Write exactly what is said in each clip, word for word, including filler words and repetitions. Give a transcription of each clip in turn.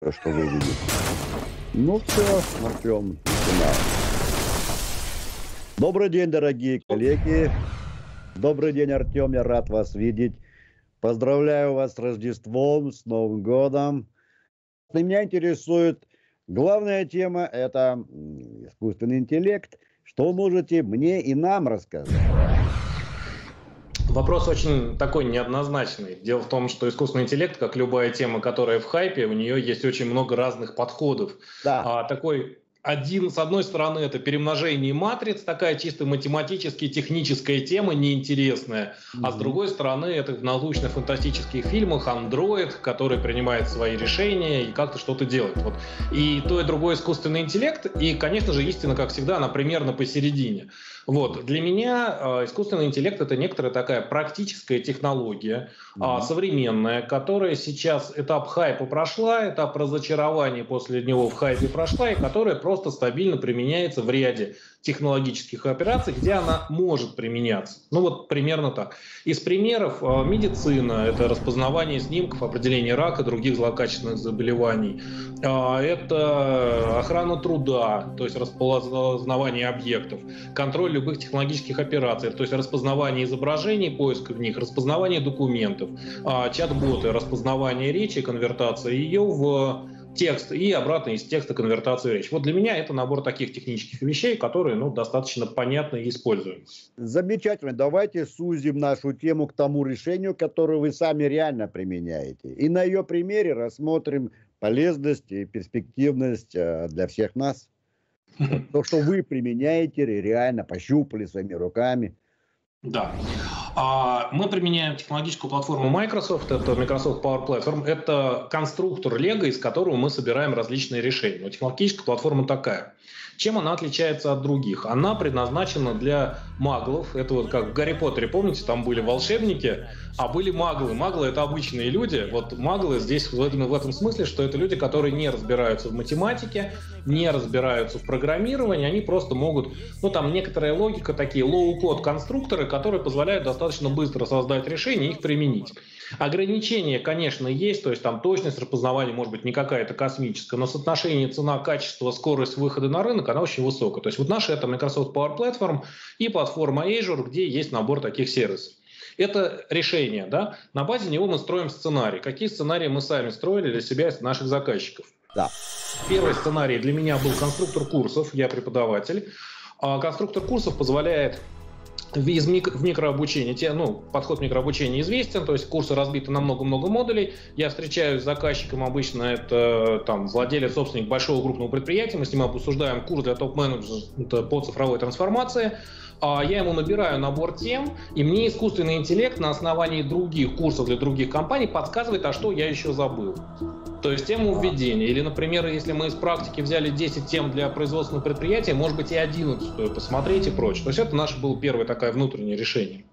что вы видите. Ну все, Артем, начинаем. Добрый день, дорогие коллеги. Добрый день, Артем, я рад вас видеть. Поздравляю вас с Рождеством, с Новым годом. Меня интересует главная тема, это искусственный интеллект. Что можете мне и нам рассказать? Вопрос очень такой неоднозначный. Дело в том, что искусственный интеллект, как любая тема, которая в хайпе, у нее есть очень много разных подходов. Да. А, такой один, с одной стороны, это перемножение матриц, такая чисто математически техническая тема, неинтересная. Mm-hmm. А с другой стороны, это в научно-фантастических фильмах андроид, который принимает свои решения и как-то что-то делает. Вот. И то, и другое искусственный интеллект. И, конечно же, истина, как всегда, она примерно посередине. Вот. Для меня э, искусственный интеллект — это некоторая такая практическая технология, mm-hmm. э, современная, которая сейчас этап хайпа прошла, этап разочарования после него в хайпе прошла, и которая просто стабильно применяется в ряде технологических операций, где она может применяться. Ну вот примерно так. Из примеров э, медицина — это распознавание снимков, определение рака, других злокачественных заболеваний. Э, это охрана труда, то есть распознавание объектов, контроль любых технологических операций, то есть распознавание изображений, поиск в них, распознавание документов, э, чат-боты, распознавание речи, конвертация ее в текст и обратно из текста конвертацию речи. Вот для меня это набор таких технических вещей, которые ну, достаточно понятны и используемы. Замечательно. Давайте сузим нашу тему к тому решению, которое вы сами реально применяете. И на ее примере рассмотрим полезность и перспективность для всех нас. То, что вы применяете, реально пощупали своими руками. Да. Мы применяем технологическую платформу Microsoft, это Microsoft Power Platform, это конструктор Lego, из которого мы собираем различные решения. Но технологическая платформа такая. Чем она отличается от других? Она предназначена для маглов. Это вот как в Гарри Поттере, помните, там были волшебники, а были маглы. Маглы — это обычные люди. Вот маглы здесь в этом, в этом смысле, что это люди, которые не разбираются в математике, не разбираются в программировании, они просто могут, ну там некоторая логика, такие low-code конструкторы, которые позволяют достаточно быстро создать решение и их применить. Ограничения, конечно, есть, то есть там точность распознавания может быть не какая-то космическая, но соотношение цена-качество, скорость выхода на рынок, она очень высокая. То есть вот наша это Microsoft Power Platform и платформа Azure, где есть набор таких сервисов. Это решение, да? На базе него мы строим сценарий. Какие сценарии мы сами строили для себя и наших заказчиков? Да. Первый сценарий для меня был конструктор курсов, я преподаватель. Конструктор курсов позволяет Из микро, в микрообучении, те, ну, подход микрообучения известен, то есть курсы разбиты на много-много модулей. Я встречаюсь с заказчиком, обычно это там, владелец, собственник большого крупного предприятия, мы с ним обсуждаем курс для топ-менеджера по цифровой трансформации. Я ему набираю набор тем, и мне искусственный интеллект на основании других курсов для других компаний подсказывает, а что я еще забыл. То есть тему введения. Или, например, если мы из практики взяли десять тем для производственного предприятия, может быть и одиннадцать стоит посмотреть и прочее. То есть это наше было первое такое внутреннее решение.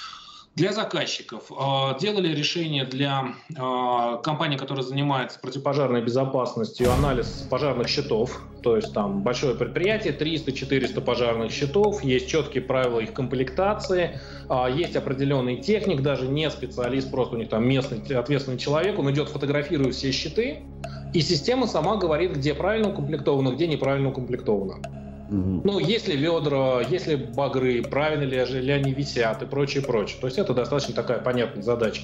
Для заказчиков делали решение для компании, которая занимается противопожарной безопасностью, анализ пожарных счетов. То есть там большое предприятие, триста-четыреста пожарных счетов, есть четкие правила их комплектации, есть определенный техник, даже не специалист, просто у них там местный ответственный человек, он идет, фотографирует все счеты, и система сама говорит, где правильно укомплектовано, где неправильно укомплектовано. Ну, если ведра, если багры, правильно ли, ли они висят и прочее, прочее. То есть это достаточно такая понятная задача.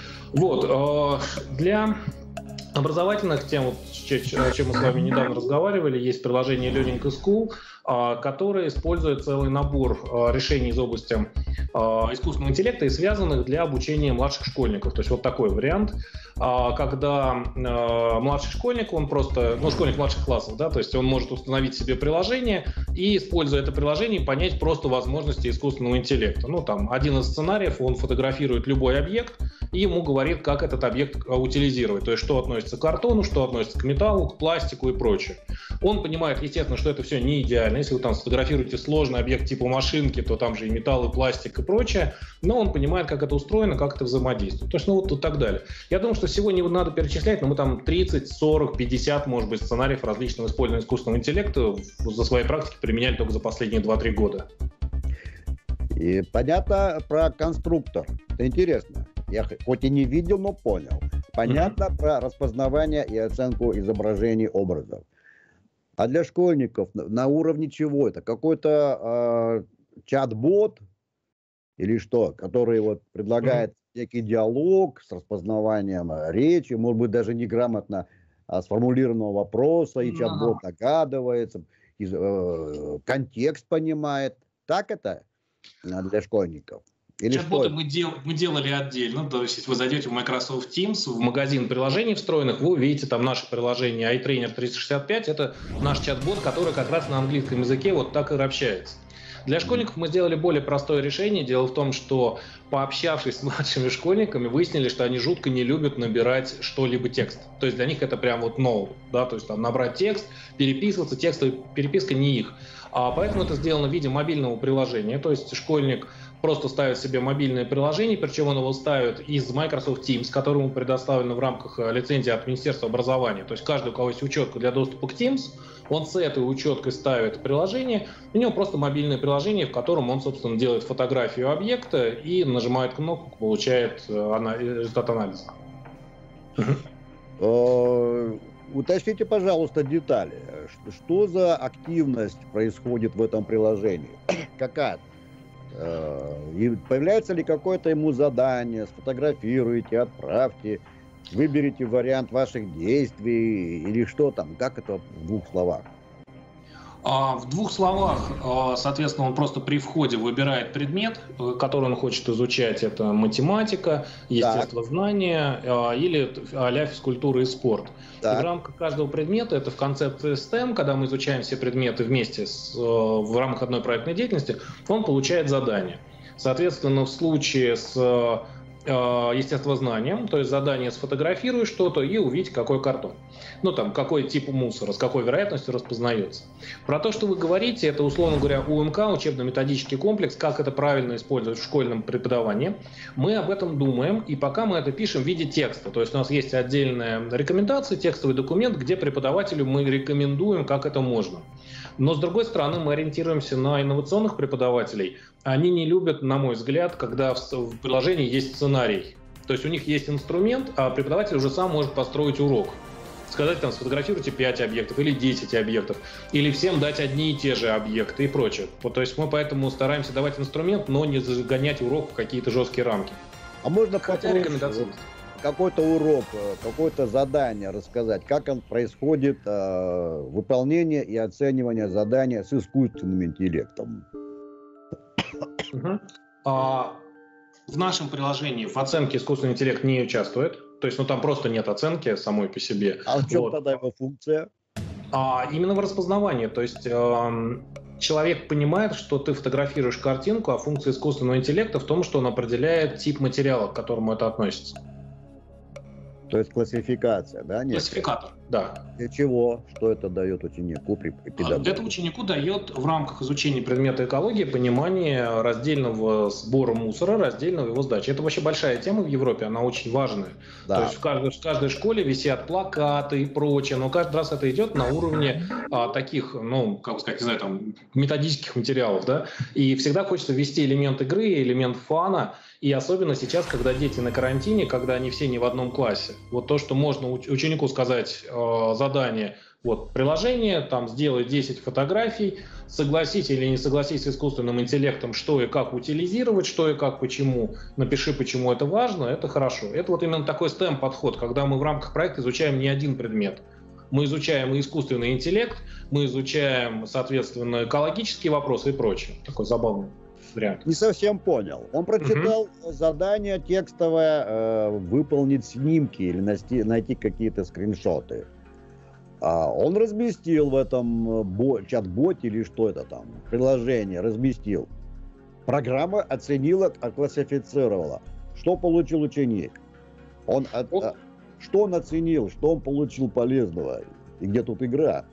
Вот. Для образовательных тем, о чем мы с вами недавно разговаривали, есть приложение Learning is Cool, которое использует целый набор решений из области искусственного интеллекта и связанных для обучения младших школьников. То есть вот такой вариант, когда младший школьник, он просто, ну, школьник младших классов, да, то есть он может установить себе приложение и, используя это приложение, понять просто возможности искусственного интеллекта. Ну, там, один из сценариев, он фотографирует любой объект и ему говорит, как этот объект утилизировать, то есть что относится к картону, что относится к металлу, к пластику и прочее. Он понимает, естественно, что это все не идеально. Если вы там сфотографируете сложный объект типа машинки, то там же и металл, и пластик, и прочее, но он понимает, как это устроено, как это взаимодействует. То есть, ну вот и так далее. Я думаю, что сегодня надо перечислять, но мы там тридцать, сорок, пятьдесят, может быть, сценариев различного использования искусственного интеллекта за своей практикой применяли только за последние два-три года. И понятно про конструктор. Это интересно. Я хоть и не видел, но понял. Понятно mm-hmm. про распознавание и оценку изображений образов. А для школьников на, на уровне чего это? Какой-то э, чат-бот или что, который вот предлагает mm-hmm. некий диалог с распознаванием речи, может быть, даже неграмотно а, сформулированного вопроса, и чат-бот mm-hmm. догадывается, и, э, контекст понимает. Так это для школьников? Чат-боты мы, дел, мы делали отдельно. То есть, если вы зайдете в Microsoft Teams, в магазин приложений встроенных, вы увидите там наше приложение iTrainer триста шестьдесят пять. Это наш чат-бот, который как раз на английском языке вот так и общается. Для школьников мы сделали более простое решение. Дело в том, что, пообщавшись с младшими школьниками, выяснили, что они жутко не любят набирать что-либо текст. То есть для них это прям вот no, да, то есть там набрать текст, переписываться, текстовая переписка не их. А поэтому это сделано в виде мобильного приложения. То есть школьник просто ставит себе мобильное приложение, причем он его ставит из Microsoft Teams, которому предоставлено в рамках лицензии от Министерства образования. То есть каждый, у кого есть учетка для доступа к Teams, он с этой учеткой ставит приложение, у него просто мобильное приложение, в котором он, собственно, делает фотографию объекта и нажимает кнопку, получает результат анализа. Уточните, пожалуйста, детали. Что за активность происходит в этом приложении? Какая? И появляется ли какое-то ему задание? Сфотографируйте, отправьте, выберите вариант ваших действий или что там? Как это в двух словах? В двух словах, соответственно, он просто при входе выбирает предмет, который он хочет изучать. Это математика, естествознание так. или а-ля физкультура и спорт. И в рамках каждого предмета, это в концепции стэм, когда мы изучаем все предметы вместе с, в рамках одной проектной деятельности, он получает задание. Соответственно, в случае с естествознанием, то есть задание сфотографируй что-то и увидеть, какой картон. Ну там, какой тип мусора, с какой вероятностью распознается. Про то, что вы говорите, это, условно говоря, УМК, учебно-методический комплекс, как это правильно использовать в школьном преподавании. Мы об этом думаем, и пока мы это пишем в виде текста. То есть у нас есть отдельная рекомендация, текстовый документ, где преподавателю мы рекомендуем, как это можно. Но, с другой стороны, мы ориентируемся на инновационных преподавателей. Они не любят, на мой взгляд, когда в приложении есть сценарий. То есть у них есть инструмент, а преподаватель уже сам может построить урок. Сказать, там, сфотографируйте пять объектов или десять объектов, или всем дать одни и те же объекты и прочее. Вот, то есть мы поэтому стараемся давать инструмент, но не загонять урок в какие-то жесткие рамки. А можно попросить какой-то урок, какое-то задание рассказать, как он происходит, э, выполнение и оценивание задания с искусственным интеллектом? Uh-huh. А, в нашем приложении в оценке искусственный интеллект не участвует. То есть, ну там просто нет оценки самой по себе. А в чем вот. тогда его функция? А, именно в распознавании. То есть э, человек понимает, что ты фотографируешь картинку, а функция искусственного интеллекта в том, что он определяет тип материала, к которому это относится. То есть классификация, да? Нет? Классификатор, да. Для чего? Что это дает ученику при педагогике? Это ученику дает в рамках изучения предмета экологии понимание раздельного сбора мусора, раздельного его сдачи. Это вообще большая тема в Европе, она очень важная. Да. То есть в каждой, в каждой школе висят плакаты и прочее, но каждый раз это идет на уровне а, таких, ну, как сказать, не знаю, там, методических материалов, да, и всегда хочется ввести элемент игры, элемент фана. И особенно сейчас, когда дети на карантине, когда они все не в одном классе. Вот то, что можно ученику сказать э, задание, вот приложение, там сделай десять фотографий, согласись или не согласись с искусственным интеллектом, что и как утилизировать, что и как, почему, напиши, почему это важно, это хорошо. Это вот именно такой стэм-подход, когда мы в рамках проекта изучаем не один предмет. Мы изучаем и искусственный интеллект, мы изучаем, соответственно, экологические вопросы и прочее. Такой забавный вариант. Не совсем понял. Он прочитал угу. задание текстовое, э, выполнить снимки или найти, найти какие-то скриншоты. А он разместил в этом бо- чат-боте или что это там, приложение, разместил. Программа оценила, классифицировала. Что получил ученик? Он от, вот. а, что он оценил, что он получил полезного? И где тут игра?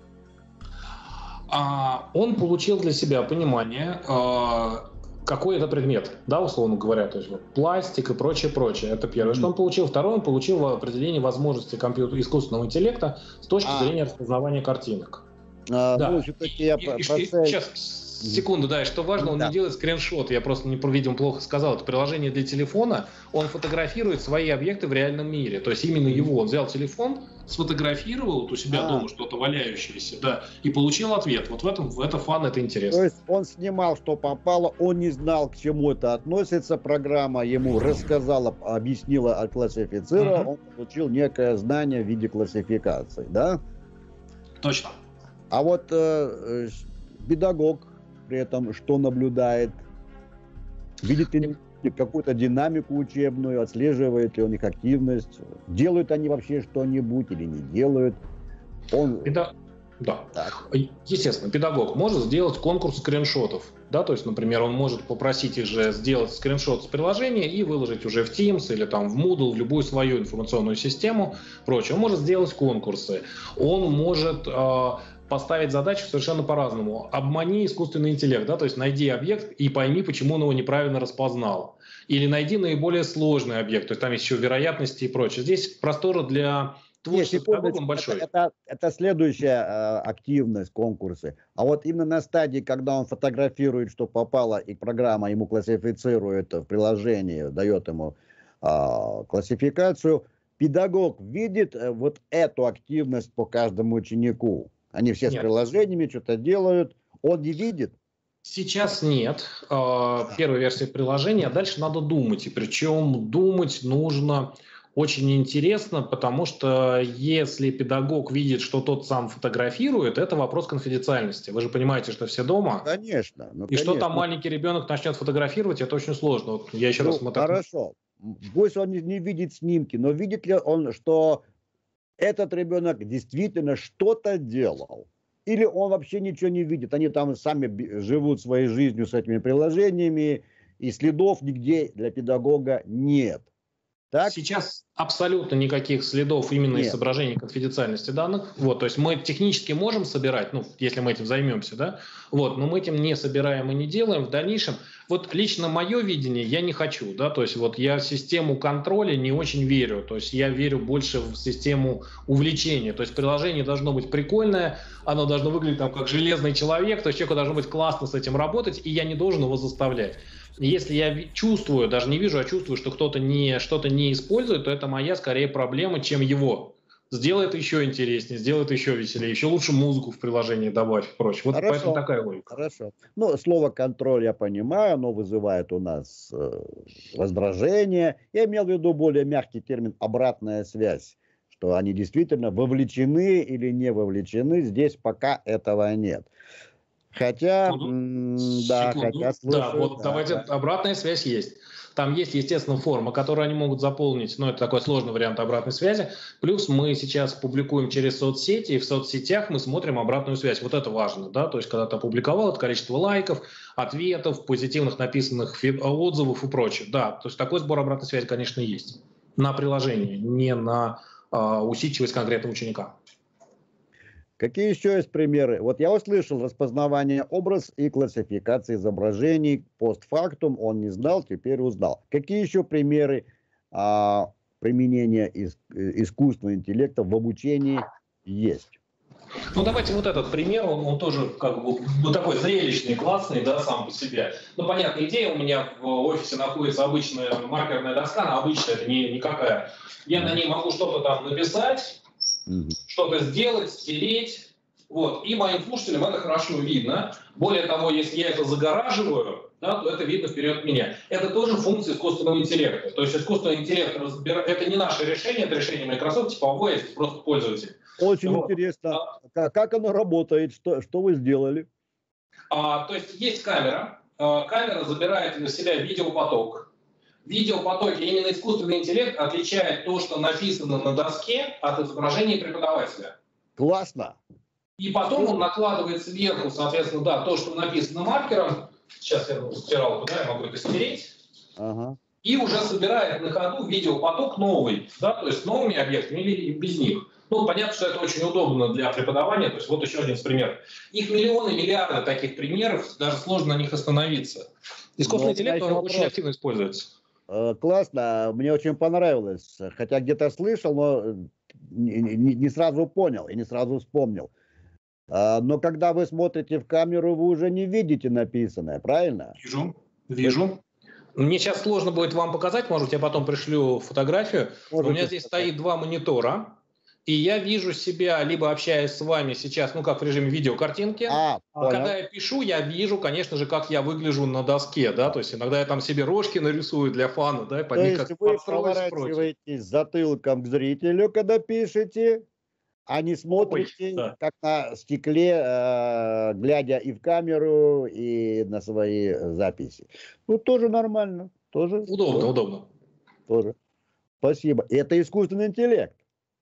А, он получил для себя понимание, а, какой это предмет, да, условно говоря, то есть вот, пластик и прочее, прочее. Это первое, mm-hmm. что он получил. Второе, он получил определение возможностей компьютера, искусственного интеллекта с точки а. зрения распознавания картинок. А, да. Ну, все-таки я и, и, сейчас, секунду, да, и что важно, он Да. не делает скриншот, я просто, не, видимо, плохо сказал, это приложение для телефона, он фотографирует свои объекты в реальном мире, то есть именно его, он взял телефон, сфотографировал вот у себя А. дома что-то валяющееся, да, и получил ответ, вот в этом, в это фан, это интересно. То есть он снимал, что попало, он не знал, к чему это относится, программа ему рассказала, объяснила, классифицировала, Мгм. он получил некое знание в виде классификации, да? Точно. А вот э, э, педагог при этом что наблюдает? Видит ли какую-то динамику учебную, отслеживает ли он их активность? Делают они вообще что-нибудь или не делают? Он... Педа- Да. Так. Естественно, педагог может сделать конкурс скриншотов. Да, то есть, например, он может попросить их же сделать скриншот с приложения и выложить уже в Teams или там в Moodle, в любую свою информационную систему, прочее. Он может сделать конкурсы. Он может э, поставить задачу совершенно по-разному. Обмани искусственный интеллект, да, то есть найди объект и пойми, почему он его неправильно распознал. Или найди наиболее сложный объект, то есть там есть еще вероятности и прочее. Здесь простора для творчества Нет, педагогом большой. Это, это, это следующая э, активность, конкурсы. А вот именно на стадии, когда он фотографирует, что попало, и программа ему классифицирует в приложении, дает ему э, классификацию, педагог видит э, вот эту активность по каждому ученику. Они все Нет. с приложениями что-то делают, он не видит. Сейчас нет. Э, Первая версия приложения, а дальше надо думать. И причем думать нужно очень интересно, потому что если педагог видит, что тот сам фотографирует, это вопрос конфиденциальности. Вы же понимаете, что все дома. Конечно. Ну, И что конечно. там маленький ребенок начнет фотографировать, это очень сложно. Вот я еще Ну, раз... Мы так... хорошо. Пусть он не, не видит снимки, но видит ли он, что этот ребенок действительно что-то делал? Или он вообще ничего не видит? Они там сами живут своей жизнью с этими приложениями, и следов нигде для педагога нет. Так? Сейчас абсолютно никаких следов именно Нет. из соображений конфиденциальности данных. Вот, то есть мы технически можем собирать, ну, если мы этим займемся, да, вот, но мы этим не собираем и не делаем в дальнейшем. Вот лично мое видение я не хочу, да, то есть вот я в систему контроля не очень верю, то есть я верю больше в систему увлечения, то есть приложение должно быть прикольное, оно должно выглядеть там как железный человек, то есть человеку должно быть классно с этим работать, и я не должен его заставлять. Если я чувствую, даже не вижу, а чувствую, что кто-то не, что-то не использует, то это моя скорее проблема, чем его. Сделай это еще интереснее, сделай это еще веселее, еще лучше музыку в приложении добавь и прочее. Вот Хорошо. поэтому такая логика. Хорошо. Ну, слово контроль я понимаю, оно вызывает у нас э, раздражение. Я имел в виду более мягкий термин обратная связь, что они действительно вовлечены или не вовлечены. Здесь пока этого нет. Хотя, м, да, Секунду. хотя слушаю, Да, вот да, давайте, да. обратная связь есть. Там есть, естественно, форма, которую они могут заполнить, но это такой сложный вариант обратной связи. Плюс мы сейчас публикуем через соцсети, и в соцсетях мы смотрим обратную связь. Вот это важно, да, то есть когда ты опубликовал, это количество лайков, ответов, позитивных написанных фид- отзывов и прочее. Да, то есть такой сбор обратной связи, конечно, есть. На приложении, не на а, усидчивость конкретного ученика. Какие еще есть примеры? Вот я услышал распознавание образ и классификация изображений постфактум. Он не знал, теперь узнал. Какие еще примеры а, применения ис- искусственного интеллекта в обучении есть? Ну, давайте вот этот пример, он, он тоже как бы вот такой зрелищный, классный, да, сам по себе. Ну, понятная идея, у меня в офисе находится обычная маркерная доска, она обычная, это не, никакая. Я на ней могу что-то там написать, Мгм. что-то сделать, стереть. Вот. И моим слушателям это хорошо видно. Более того, если я это загораживаю, да, то это видно вперед меня. Это тоже функция искусственного интеллекта. То есть искусственный интеллект разбира... это не наше решение, это решение Microsoft, типа ОВО, это просто пользователь. Очень Вот. интересно, как, как оно работает, что, что вы сделали? А, то есть есть камера, а, камера забирает на себя видеопоток. В видеопотоке именно искусственный интеллект отличает то, что написано на доске, от изображения преподавателя. Классно. И потом он накладывает сверху, соответственно, да, то, что написано маркером. Сейчас я стиралку, да, я могу это стереть. Ага. И уже собирает на ходу видеопоток новый, да, то есть с новыми объектами или без них. Ну, понятно, что это очень удобно для преподавания, то есть вот еще один из примеров. Их миллионы, миллиарды таких примеров, даже сложно на них остановиться. Искусственный Но интеллект, он вопрос. очень активно используется. Э, Классно, мне очень понравилось, хотя где-то слышал, но не, не- не сразу понял и не сразу вспомнил. А, но когда вы смотрите в камеру, вы уже не видите написанное, правильно? Вижу, вижу. Мне сейчас сложно будет вам показать, может быть, я потом пришлю фотографию. Можете У меня здесь сказать. стоит два монитора, и я вижу себя, либо общаясь с вами сейчас, ну, как в режиме видеокартинки. А, А когда я пишу, я вижу, конечно же, как я выгляжу на доске, да, то есть иногда я там себе рожки нарисую для фана, да, и под То них есть как вы подстроюсь против. поворачиваетесь затылком к зрителю, когда пишете, а не смотрите, Ой, да. как на стекле, э, глядя и в камеру, и на свои записи. Ну, тоже нормально. Тоже, Удобно, тоже, удобно. тоже. Спасибо. Это искусственный интеллект.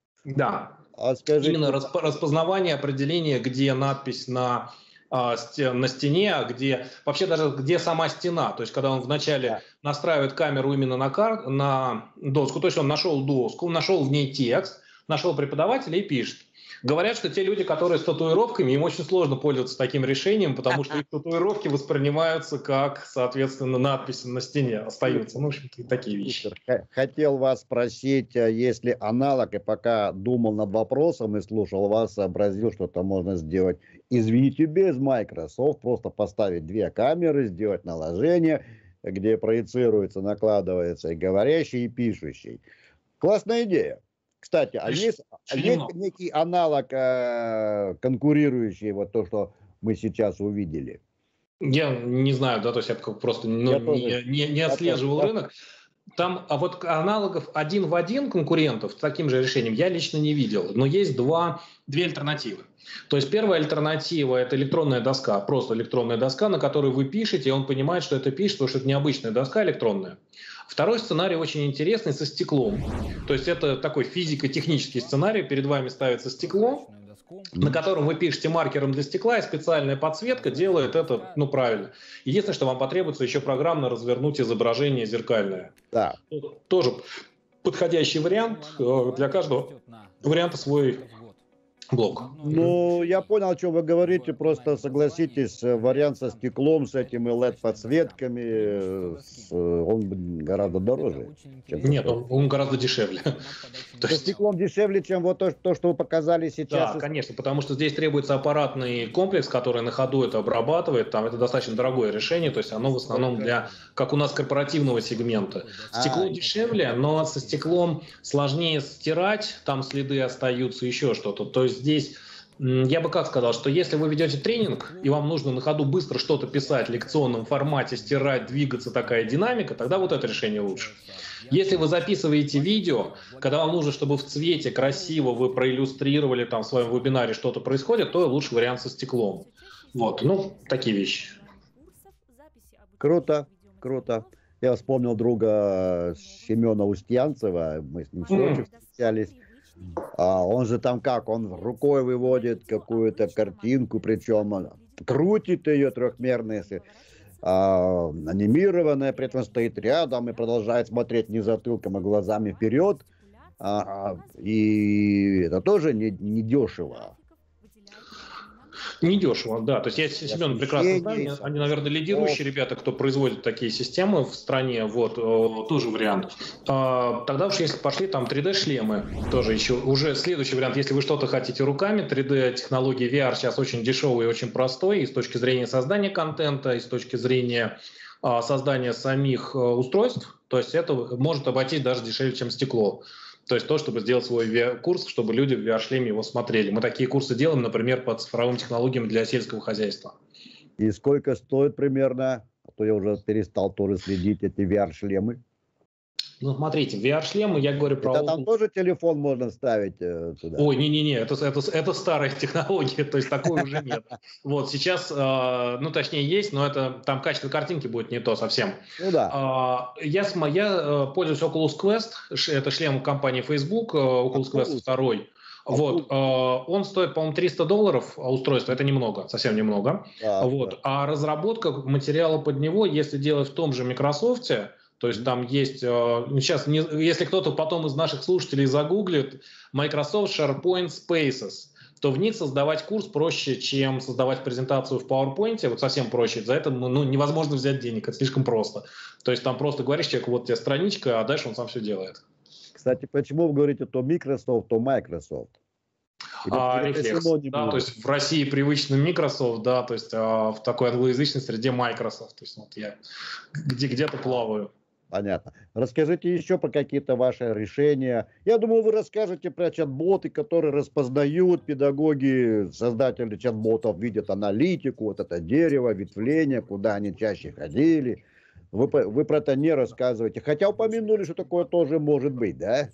Да. А скажите, Именно расп- распознавание, определение, где надпись на, а, сте- на стене, а где вообще даже где сама стена. То есть, когда он вначале Да. настраивает камеру именно на, кар- на доску, то есть он нашел доску, нашел в ней текст, нашел преподавателя и пишет. Говорят, что те люди, которые с татуировками, им очень сложно пользоваться таким решением, потому что их татуировки воспринимаются как, соответственно, надписи на стене остаются. Ну, в общем-то, такие вещи. Хотел вас спросить, есть ли аналог, и пока думал над вопросом и слушал вас, сообразил, что это можно сделать, извините, без Microsoft, просто поставить две камеры, сделать наложение, где проецируется, накладывается и говорящий, и пишущий. Классная идея. Кстати, а есть, есть некий аналог, э, конкурирующий, вот то, что мы сейчас увидели? Я не знаю, да, то есть я просто ну, я не, тоже, не, не отслеживал я рынок. Там, а вот аналогов один в один конкурентов с таким же решением я лично не видел. Но есть два, две альтернативы. То есть первая альтернатива – это электронная доска, просто электронная доска, на которой вы пишете, и он понимает, что это пишет, потому что это необычная доска электронная. Второй сценарий очень интересный, со стеклом. То есть это такой физико-технический сценарий. Перед вами ставится стекло, на котором вы пишете маркером для стекла, и специальная подсветка делает это, ну, правильно. Единственное, что вам потребуется еще программно развернуть изображение зеркальное. Да. Тоже подходящий вариант. Для каждого варианта свой блок. Ну, я понял, о чем вы говорите, просто согласитесь, вариант со стеклом, с этими эл и ди-подсветками, он гораздо дороже. Чем Нет, он, он гораздо дешевле. Со стеклом дешевле, чем вот то, то, что вы показали сейчас? Да, конечно, потому что здесь требуется аппаратный комплекс, который на ходу это обрабатывает, там это достаточно дорогое решение, то есть оно в основном для, как у нас, корпоративного сегмента. Стекло а, дешевле, но со стеклом сложнее стирать, там следы остаются, еще что-то, то есть здесь, я бы как сказал, что если вы ведете тренинг, и вам нужно на ходу быстро что-то писать в лекционном формате, стирать, двигаться, такая динамика, тогда вот это решение лучше. Если вы записываете видео, когда вам нужно, чтобы в цвете красиво вы проиллюстрировали там в своем вебинаре что-то происходит, то лучший вариант со стеклом. Вот, ну, такие вещи. Круто, круто. Я вспомнил друга Семена Устьянцева, мы с ним в Сочи встречались. А он же там как, он рукой выводит какую-то картинку, причем крутит ее трехмерные, а, анимированная, при этом стоит рядом и продолжает смотреть не затылком, а глазами вперед. А, и это тоже не, не дешево. Недешево, да. То есть я Семен прекрасно знаю. Они, наверное, лидирующие ребята, кто производит такие системы в стране. Вот, тоже вариант. Тогда уж если пошли там три дэ-шлемы, тоже еще уже следующий вариант. Если вы что-то хотите руками, три дэ-технологии ви ар сейчас очень дешевый и очень простой и с точки зрения создания контента, и с точки зрения создания самих устройств. То есть это может обойтись даже дешевле, чем стекло. То есть то, чтобы сделать свой ви ар-курс, чтобы люди в ви ар-шлеме его смотрели. Мы такие курсы делаем, например, по цифровым технологиям для сельского хозяйства. И сколько стоит примерно? А то я уже перестал тоже следить эти ви ар-шлемы. Ну, смотрите, ви ар-шлемы, я говорю про... Это там тоже телефон можно ставить э, туда? Ой, не-не-не, это, это, это старая технология, то есть такой уже нет. Вот сейчас, э, ну, точнее, есть, но это там качество картинки будет не то совсем. Ну да. Э, я, я пользуюсь Oculus Quest, это шлем компании Facebook, Oculus Quest два. Вот, э, он стоит, по-моему, триста долларов, а устройство это немного, совсем немного. Да, вот. Да. А разработка материала под него, если делать в том же Microsoft, то есть там есть, сейчас, если кто-то потом из наших слушателей загуглит Microsoft SharePoint Spaces, то в них создавать курс проще, чем создавать презентацию в PowerPoint, вот совсем проще. За это ну, невозможно взять денег, это слишком просто. То есть там просто говоришь человеку, вот тебе страничка, а дальше он сам все делает. Кстати, почему вы говорите то Microsoft, то Microsoft? А, рефлекс, да, то есть в России привычный Microsoft, да, то есть а, в такой англоязычной среде Microsoft, то есть вот я где, где-то плаваю. Понятно. Расскажите еще про какие-то ваши решения. Я думаю, вы расскажете про чат-боты, которые распознают педагоги, создатели чат-ботов, видят аналитику, вот это дерево, ветвление, куда они чаще ходили. Вы, вы про это не рассказываете. Хотя упомянули, что такое тоже может быть, да?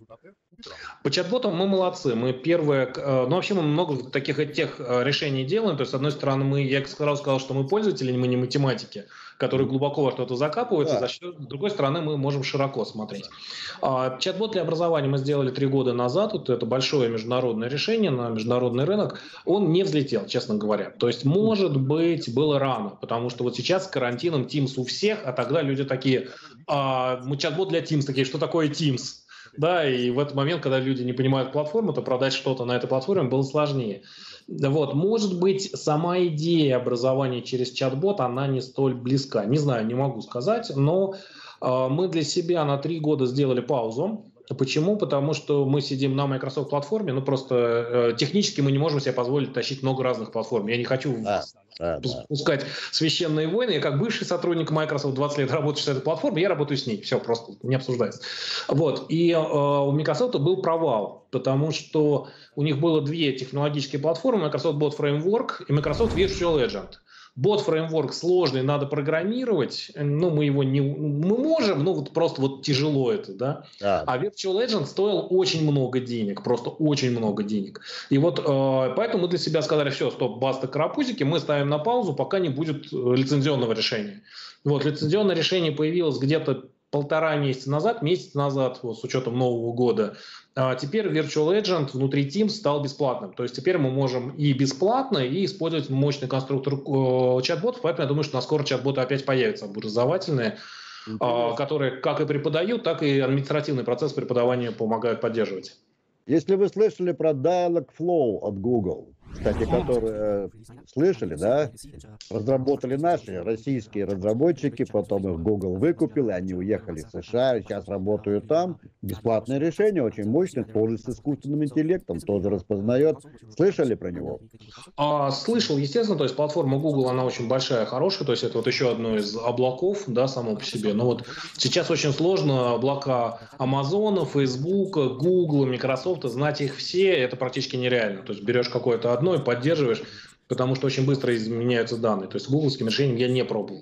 По чат-ботам мы молодцы. Мы первые, ну вообще мы много таких и тех решений делаем. То есть, с одной стороны, мы, я сразу сказал, что мы пользователи, мы не математики, которые глубоко во что-то закапываются. Да. С другой стороны, мы можем широко смотреть. Чат-бот для образования мы сделали три года назад. Вот это большое международное решение на международный рынок. Он не взлетел, честно говоря. То есть, может быть, было рано, потому что вот сейчас с карантином Teams у всех, а тогда люди такие, а, мы чат-бот для Teams, такие, что такое Teams? Да, и в этот момент, когда люди не понимают платформу, то продать что-то на этой платформе было сложнее. Вот, может быть, сама идея образования через чат-бот, она не столь близка. Не знаю, не могу сказать, но э, мы для себя на три года сделали паузу. Почему? Потому что мы сидим на Microsoft платформе, ну просто э, технически мы не можем себе позволить тащить много разных платформ. Я не хочу а, а, пускать да. священные войны. Я как бывший сотрудник Microsoft, двадцать лет работаю с этой платформой, я работаю с ней. Все, просто не обсуждается. Вот. И э, у Microsoft был провал, потому что у них было две технологические платформы, Microsoft Bot Framework и Microsoft Virtual Agent. Бот-фреймворк сложный, надо программировать, ну, мы его не... Мы можем, ну, вот просто вот тяжело это, да? да. А Virtual Agent стоил очень много денег, просто очень много денег. И вот э, поэтому мы для себя сказали, все, стоп, баста, карапузики, мы ставим на паузу, пока не будет лицензионного решения. Вот, лицензионное решение появилось где-то полтора месяца назад, месяц назад, вот, с учетом Нового года. А теперь Virtual Agent внутри Teams стал бесплатным. То есть теперь мы можем и бесплатно, и использовать мощный конструктор э, чат-ботов. Поэтому я думаю, что на скоро чат-боты опять появятся образовательные, э, которые как и преподают, так и административный процесс преподавания помогают поддерживать. Если вы слышали про Dialogflow от Google, кстати, которые слышали, да, разработали наши российские разработчики, потом их Google выкупил, и они уехали в США, и сейчас работают там. Бесплатное решение, очень мощное, тоже с искусственным интеллектом, тоже распознает. Слышали про него? А, слышал, естественно, то есть платформа Google, она очень большая, хорошая, то есть это вот еще одно из облаков, да, само по себе. Но вот сейчас очень сложно облака Amazon, Facebook, Google, Microsoft, знать их все, это практически нереально. То есть берешь какое-то одно и поддерживаешь, потому что очень быстро изменяются данные. То есть с гугловским решением я не пробовал.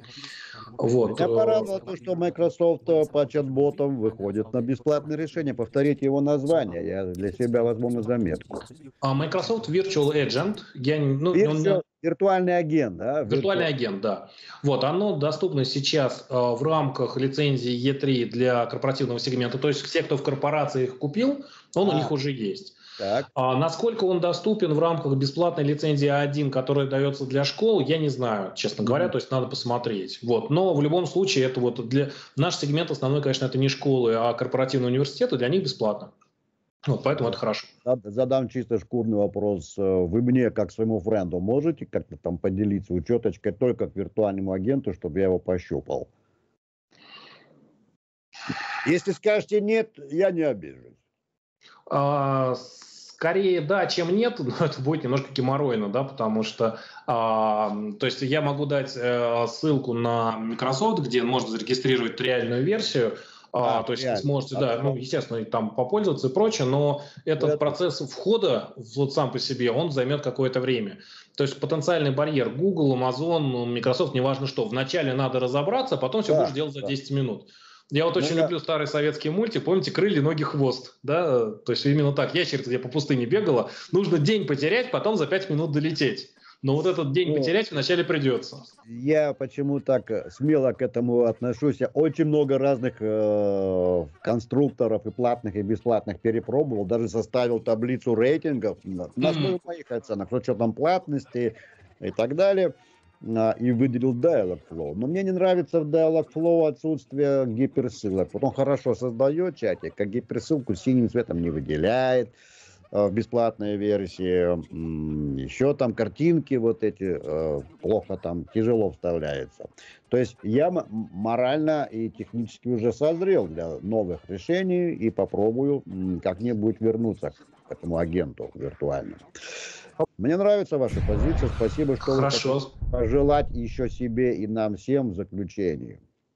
Вот. Меня порадовало то, что Microsoft по чат-ботам выходит на бесплатное решение. Повторите его название, я для себя возьму на заметку. А Microsoft Virtual Agent. Я, ну, Virtual, он... Виртуальный агент, да? Виртуальный агент, да. Вот, оно доступно сейчас э, в рамках лицензии и три для корпоративного сегмента. То есть все, кто в корпорации их купил, он а. у них уже есть. Так. А насколько он доступен в рамках бесплатной лицензии а один, которая дается для школ, я не знаю, честно говоря, mm-hmm. то есть надо посмотреть. Вот. Но в любом случае, это вот для... наш сегмент основной, конечно, это не школы, а корпоративные университеты, для них бесплатно. Вот, поэтому это хорошо. Задам чисто шкурный вопрос. Вы мне, как своему френду, можете как-то там поделиться учеточкой только к виртуальному агенту, чтобы я его пощупал? Если скажете нет, я не обижусь. А, скорее да, чем нет, но это будет немножко геморройно, да, потому что, а, то есть я могу дать а, ссылку на Microsoft, где можно зарегистрировать реальную версию. А, а, то есть реально. Вы сможете, да, ну, естественно, там попользоваться и прочее, но этот это... процесс входа вот сам по себе, он займет какое-то время. То есть потенциальный барьер Google, Amazon, Microsoft, неважно что, вначале надо разобраться, а потом все да, будешь делать за десять да. минут. Я вот ну, очень да. люблю старый советский мультик, помните, «Крылья, ноги, хвост», да, то есть именно так, ящерица, где по пустыне бегала, нужно день потерять, потом за пять минут долететь. Но вот этот день ну, потерять вначале придется. Я почему так смело к этому отношусь. Я очень много разных э, конструкторов и платных, и бесплатных перепробовал. Даже составил таблицу рейтингов на основе mm-hmm. моих оценок, с учетом платности и так далее. И выделил Dialogflow. Но мне не нравится в Dialogflow отсутствие гиперссылок. Вот он хорошо создает чатик, а гиперссылку синим цветом не выделяет. В бесплатной версии еще там картинки вот эти плохо там, тяжело вставляются. То есть я морально и технически уже созрел для новых решений и попробую как-нибудь вернуться этому агенту виртуальному. Мне нравится ваша позиция. Спасибо, что Хорошо. вы хотите пожелать еще себе и нам всем в заключении.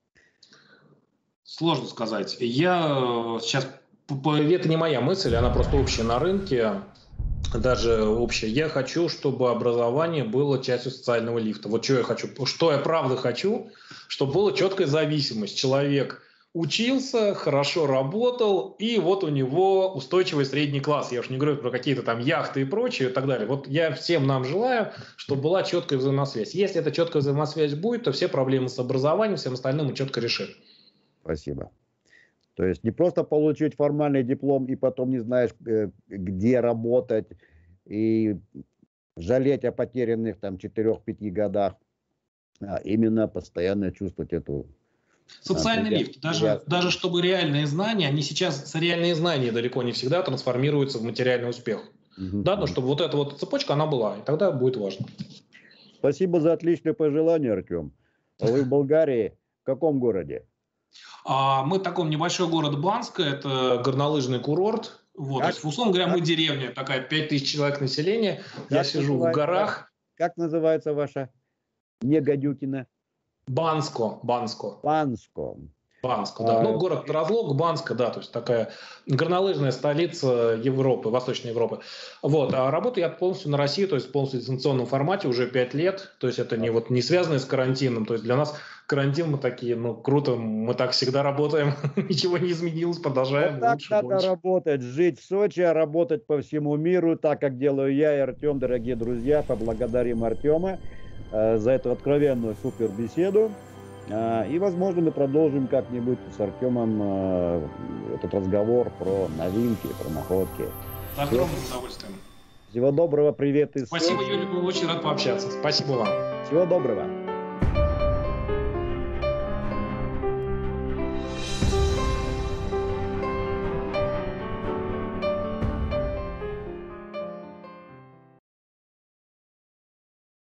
Сложно сказать. Я сейчас... Это не моя мысль, она просто общая на рынке. Даже общее. Я хочу, чтобы образование было частью социального лифта. Вот что я хочу, что я правда хочу, чтобы была четкая зависимость. Человек учился, хорошо работал, и вот у него устойчивый средний класс. Я уж не говорю про какие-то там яхты и прочее и так далее. Вот я всем нам желаю, чтобы была четкая взаимосвязь. Если эта четкая взаимосвязь будет, то все проблемы с образованием, всем остальным мы четко решим. Спасибо. То есть не просто получить формальный диплом и потом не знаешь, где работать, и жалеть о потерянных там четырёх-пяти годах, а именно постоянно чувствовать эту... Социальный а, лифт. Даже, я... даже чтобы реальные знания, они сейчас, реальные знания далеко не всегда трансформируются в материальный успех. Угу. Да, но чтобы вот эта вот цепочка, она была, и тогда будет важно. Спасибо за отличное пожелание, Артем. Вы в Болгарии, в каком городе? Мы в таком небольшой город Банска, это горнолыжный курорт. Вот, то есть, условно говоря, мы деревня, такая пять тысяч человек населения. Как я сижу в горах. Как называется ваша Негодюкина? Банско. Банско. Банско. Банско, да. А, ну, город Разлог, Банска, да, то есть такая горнолыжная столица Европы, Восточной Европы. Вот, а работаю я полностью на России, то есть полностью в дистанционном формате уже пять лет, то есть это не, вот, не связано с карантином, то есть для нас карантин мы такие, ну, круто, мы так всегда работаем, ничего не изменилось, продолжаем. Вот так лучше, надо больше. Работать, жить в Сочи, а работать по всему миру, так как делаю я и Артем, дорогие друзья, поблагодарим Артема э, за эту откровенную супер беседу. И, возможно, мы продолжим как-нибудь с Артемом э, этот разговор про новинки, про находки. С огромным удовольствием. Всего доброго, привет из Спасибо, Юрий, был очень рад пообщаться. Спасибо вам. Всего доброго.